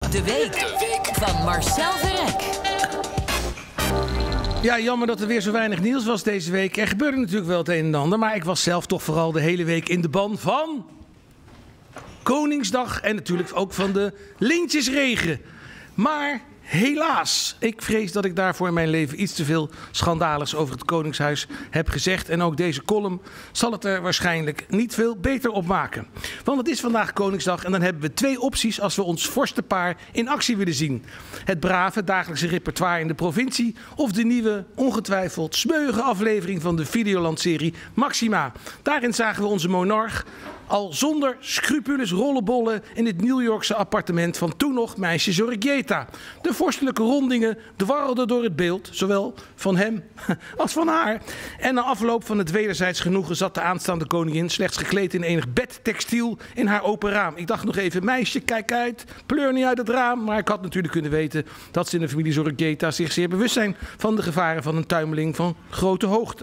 De week van Marcel Verrek. Ja, jammer dat er weer zo weinig nieuws was deze week. Er gebeurde natuurlijk wel het een en ander, maar ik was zelf toch vooral de hele week in de ban van Koningsdag en natuurlijk ook van de lintjesregen. Maar helaas, ik vrees dat ik daarvoor in mijn leven iets te veel schandaligs over het Koningshuis heb gezegd. En ook deze column zal het er waarschijnlijk niet veel beter op maken. Want het is vandaag Koningsdag en dan hebben we twee opties als we ons vorstenpaar in actie willen zien. Het brave dagelijkse repertoire in de provincie of de nieuwe, ongetwijfeld smeuïge aflevering van de Videoland-serie Maxima. Daarin zagen we onze monarch al zonder scrupules rollenbollen in het New Yorkse appartement van toen nog meisje Zorregieta. De vorstelijke rondingen dwarrelden door het beeld, zowel van hem als van haar. En na afloop van het wederzijds genoegen zat de aanstaande koningin slechts gekleed in enig bedtextiel in haar open raam. Ik dacht nog even, meisje, kijk uit, pleur niet uit het raam. Maar ik had natuurlijk kunnen weten dat ze in de familie Zorregieta zich zeer bewust zijn van de gevaren van een tuimeling van grote hoogte.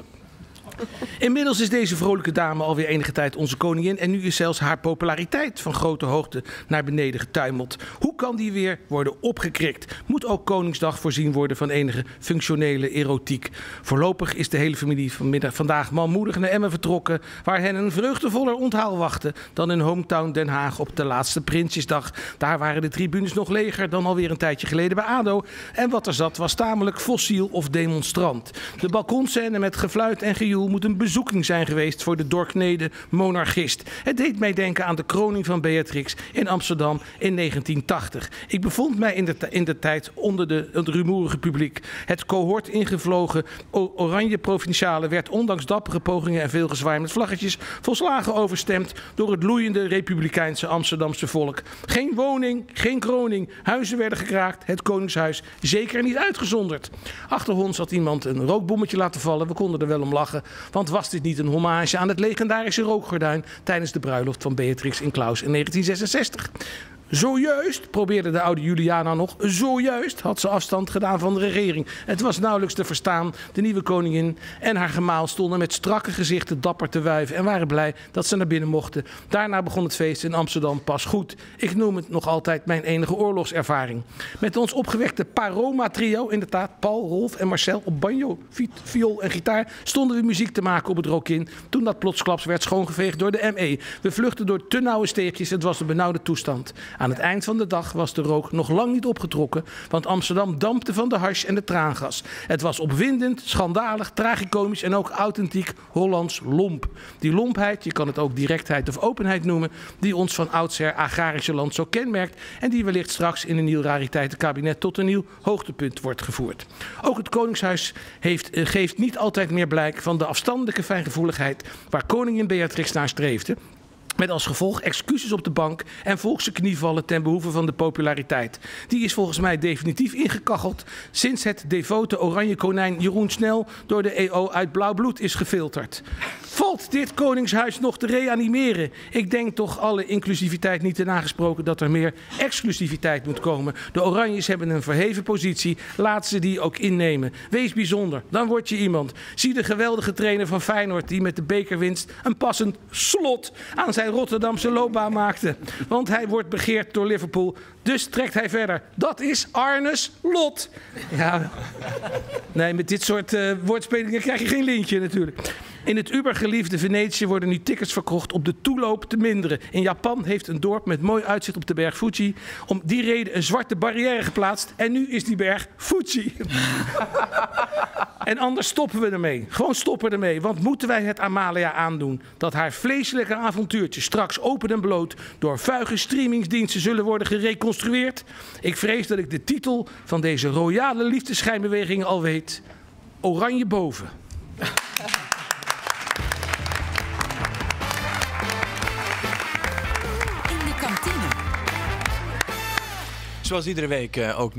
Inmiddels is deze vrolijke dame alweer enige tijd onze koningin en nu is zelfs haar populariteit van grote hoogte naar beneden getuimeld. Hoe kan die weer worden opgekrikt? Moet ook Koningsdag voorzien worden van enige functionele erotiek? Voorlopig is de hele familie vandaag manmoedig naar Emmen vertrokken, waar hen een vreugdevoller onthaal wachtte dan in hometown Den Haag op de laatste Prinsjesdag. Daar waren de tribunes nog leger dan alweer een tijdje geleden bij ADO en wat er zat was tamelijk fossiel of demonstrant. De balkonscène met gefluit en gejoel moet een bezoeking zijn geweest voor de doorkneden monarchist. Het deed mij denken aan de kroning van Beatrix in Amsterdam in 1980. Ik bevond mij in de tijd onder het rumoerige publiek. Het cohort ingevlogen oranje provinciale werd ondanks dappere pogingen en veel gezwaai met vlaggetjes volslagen overstemd door het loeiende republikeinse Amsterdamse volk. Geen woning, geen kroning, huizen werden gekraakt, het Koningshuis zeker niet uitgezonderd. Achter ons had iemand een rookbommetje laten vallen, we konden er wel om lachen. Want was dit niet een hommage aan het legendarische rookgordijn tijdens de bruiloft van Beatrix in Claus in 1966? Zojuist, probeerde de oude Juliana nog, zojuist had ze afstand gedaan van de regering. Het was nauwelijks te verstaan. De nieuwe koningin en haar gemaal stonden met strakke gezichten dapper te wuiven en waren blij dat ze naar binnen mochten. Daarna begon het feest in Amsterdam pas goed. Ik noem het nog altijd mijn enige oorlogservaring. Met ons opgewekte Paroma-trio, inderdaad Paul, Rolf en Marcel op banjo, viool en gitaar, stonden we muziek te maken op het Rokin toen dat plotsklaps werd schoongeveegd door de ME. We vluchtten door te nauwe steegjes, het was een benauwde toestand. Aan het eind van de dag was de rook nog lang niet opgetrokken, want Amsterdam dampte van de hash en de traangas. Het was opwindend, schandalig, tragicomisch en ook authentiek Hollands lomp. Die lompheid, je kan het ook directheid of openheid noemen, die ons van oudsher agrarische land zo kenmerkt en die wellicht straks in een nieuw rariteitenkabinet tot een nieuw hoogtepunt wordt gevoerd. Ook het Koningshuis geeft niet altijd meer blijk van de afstandelijke fijngevoeligheid waar koningin Beatrix naar streefde. Met als gevolg excuses op de bank en volkse knievallen ten behoeve van de populariteit. Die is volgens mij definitief ingekacheld sinds het devote oranje konijn Jeroen Snel door de EO uit blauw bloed is gefilterd. Valt dit Koningshuis nog te reanimeren? Ik denk toch alle inclusiviteit niet te nagesproken dat er meer exclusiviteit moet komen. De Oranjes hebben een verheven positie, laat ze die ook innemen. Wees bijzonder, dan word je iemand. Zie de geweldige trainer van Feyenoord die met de bekerwinst een passend slot aan zijn Rotterdamse loopbaan maakte. Want hij wordt begeerd door Liverpool, dus trekt hij verder. Dat is Arnes lot. Ja, nee, met dit soort woordspelingen krijg je geen lintje natuurlijk. In het ubergeliefde Venetië worden nu tickets verkocht op de toeloop te minderen. In Japan heeft een dorp met mooi uitzicht op de berg Fuji om die reden een zwarte barrière geplaatst. En nu is die berg Fuji. En anders stoppen we ermee. Gewoon stoppen ermee. Want moeten wij het Amalia aandoen dat haar vleeselijke avontuurtjes straks open en bloot door vuige streamingsdiensten zullen worden gereconstrueerd? Ik vrees dat ik de titel van deze royale liefdesschijnbeweging al weet. Oranje boven. Zoals iedere week ook